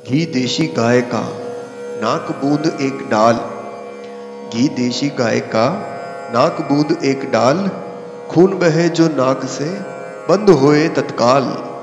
घी देशी गाय का, नाक बूंद एक डाल। घी देशी गाय का, नाक बूंद एक डाल। खून बहे जो नाक से, बंद होए तत्काल।